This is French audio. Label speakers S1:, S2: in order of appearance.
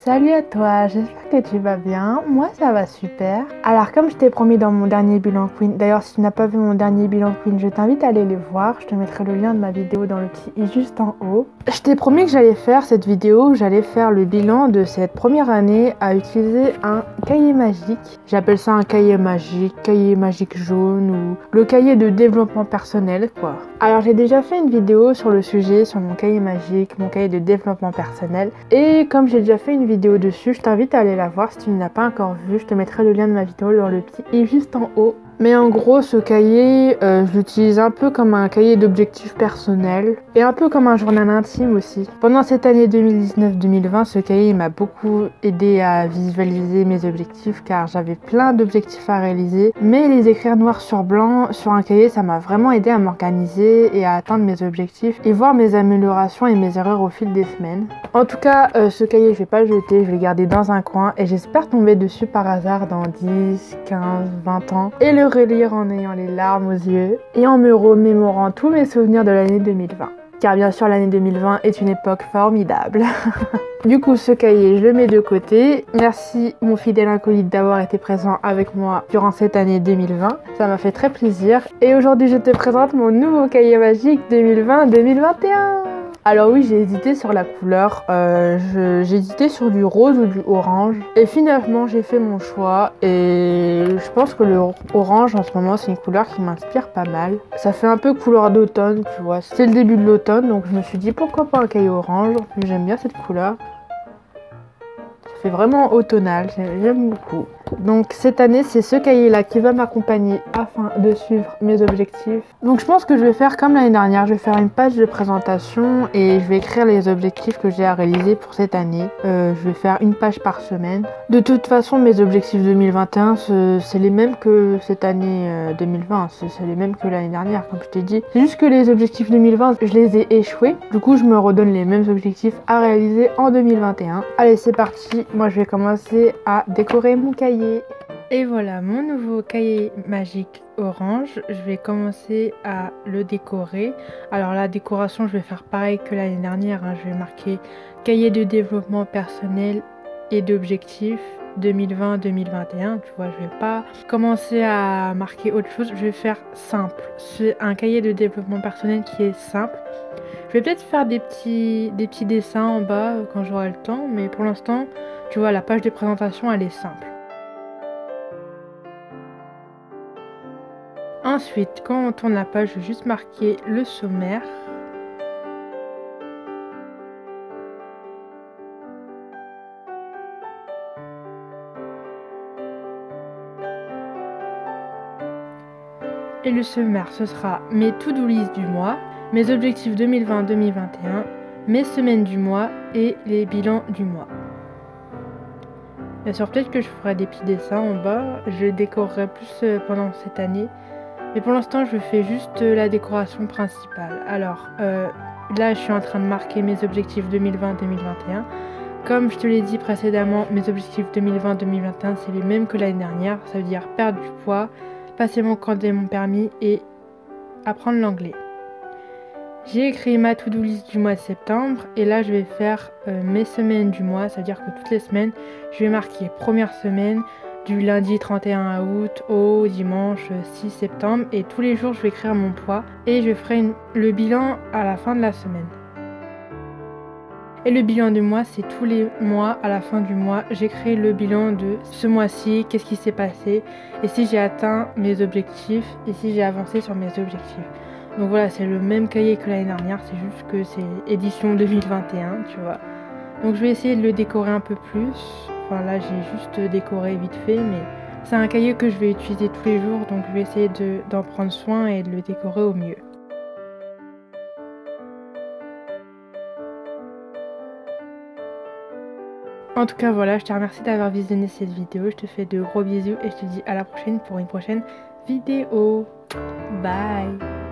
S1: Salut à toi, j'espère que tu vas bien. Moi ça va super. Alors comme je t'ai promis dans mon dernier bilan Queen, d'ailleurs si tu n'as pas vu mon dernier bilan Queen, je t'invite à aller les voir. Je te mettrai le lien de ma vidéo dans le petit i juste en haut. Je t'ai promis que j'allais faire cette vidéo où j'allais faire le bilan de cette première année à utiliser un cahier magique. J'appelle ça un cahier magique jaune ou le cahier de développement personnel quoi. Alors j'ai déjà fait une vidéo sur le sujet, sur mon cahier magique, mon cahier de développement personnel. Et comme j'ai déjà fait une vidéo dessus, je t'invite à aller la voir si tu ne l'as pas encore vue. Je te mettrai le lien de ma vidéo dans le petit i juste en haut. Mais en gros, ce cahier, je l'utilise un peu comme un cahier d'objectifs personnels et un peu comme un journal intime aussi. Pendant cette année 2019-2020, ce cahier m'a beaucoup aidé à visualiser mes objectifs car j'avais plein d'objectifs à réaliser. Mais les écrire noir sur blanc sur un cahier, ça m'a vraiment aidé à m'organiser et à atteindre mes objectifs et voir mes améliorations et mes erreurs au fil des semaines. En tout cas, ce cahier, je vais pas le jeter, je vais le garder dans un coin et j'espère tomber dessus par hasard dans 10, 15, 20 ans et le relire en ayant les larmes aux yeux et en me remémorant tous mes souvenirs de l'année 2020. Car bien sûr l'année 2020 est une époque formidable. Du coup ce cahier je le mets de côté. Merci mon fidèle acolyte d'avoir été présent avec moi durant cette année 2020. Ça m'a fait très plaisir. Et aujourd'hui je te présente mon nouveau cahier magique 2020-2021. Alors oui, j'ai hésité sur la couleur, j'ai hésité sur du rose ou du orange et finalement j'ai fait mon choix et je pense que le orange en ce moment c'est une couleur qui m'inspire pas mal. Ça fait un peu couleur d'automne, tu vois, c'est le début de l'automne donc je me suis dit pourquoi pas un cahier orange, j'aime bien cette couleur. C'est vraiment automnal, j'aime beaucoup. Donc cette année, c'est ce cahier-là qui va m'accompagner afin de suivre mes objectifs. Donc je pense que je vais faire comme l'année dernière, je vais faire une page de présentation et je vais écrire les objectifs que j'ai à réaliser pour cette année. Je vais faire une page par semaine. De toute façon, mes objectifs 2021, c'est les mêmes que cette année 2020, c'est les mêmes que l'année dernière, comme je t'ai dit. C'est juste que les objectifs 2020, je les ai échoués. Du coup, je me redonne les mêmes objectifs à réaliser en 2021. Allez, c'est parti. Moi, je vais commencer à décorer mon cahier. Et voilà mon nouveau cahier magique orange. Je vais commencer à le décorer. Alors la décoration, je vais faire pareil que l'année dernière. Je vais marquer cahier de développement personnel et d'objectifs 2020-2021. Tu vois, je vais pas commencer à marquer autre chose. Je vais faire simple. C'est un cahier de développement personnel qui est simple. Je vais peut-être faire des petits dessins en bas quand j'aurai le temps. Mais pour l'instant, tu vois, la page de présentation, elle est simple. Ensuite, quand on tourne la page, je vais juste marquer le sommaire. Et le sommaire, ce sera mes to-do list du mois, mes objectifs 2020-2021, mes semaines du mois et les bilans du mois. Bien sûr, peut-être que je ferai des petits dessins en bas, je décorerai plus pendant cette année. Mais pour l'instant, je fais juste la décoration principale. Alors, là, je suis en train de marquer mes objectifs 2020-2021. Comme je te l'ai dit précédemment, mes objectifs 2020-2021, c'est les mêmes que l'année dernière. Ça veut dire perdre du poids, passer mon candidat et mon permis et apprendre l'anglais. J'ai écrit ma to-do list du mois de septembre et là, je vais faire mes semaines du mois. Ça veut dire que toutes les semaines, je vais marquer première semaine, du lundi 31 août au dimanche 6 septembre et tous les jours je vais écrire mon poids et je ferai le bilan à la fin de la semaine. Et le bilan du mois, c'est tous les mois, à la fin du mois, j'écris le bilan de ce mois-ci, qu'est-ce qui s'est passé et si j'ai atteint mes objectifs et si j'ai avancé sur mes objectifs. Donc voilà, c'est le même cahier que l'année dernière, c'est juste que c'est édition 2021, tu vois. Donc je vais essayer de le décorer un peu plus. Enfin là j'ai juste décoré vite fait, mais c'est un cahier que je vais utiliser tous les jours, donc je vais essayer d'en prendre soin et de le décorer au mieux. En tout cas voilà, je te remercie d'avoir visionné cette vidéo, je te fais de gros bisous et je te dis à la prochaine pour une prochaine vidéo. Bye.